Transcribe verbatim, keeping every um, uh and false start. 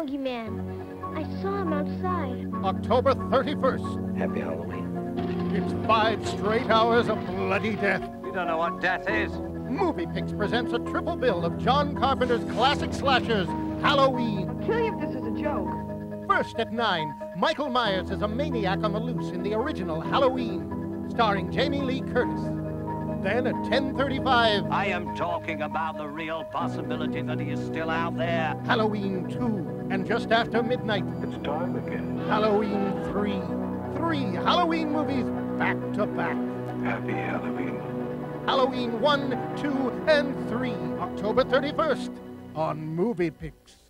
boogeyman. I saw him outside. October thirty-first. Happy Halloween. It's five straight hours of bloody death. You don't know what death is. Moviepix presents a triple bill of John Carpenter's classic slashers, Halloween. I'll kill you if this is a joke. First at nine, Michael Myers is a maniac on the loose in the original Halloween, starring Jamie Lee Curtis. Then at ten thirty-five... I am talking about the real possibility that he is still out there. Halloween two, and just after midnight... It's time again. Halloween three. Three Halloween movies back to back. Happy Halloween. Halloween one, two, and three, October thirty-first on Moviepix.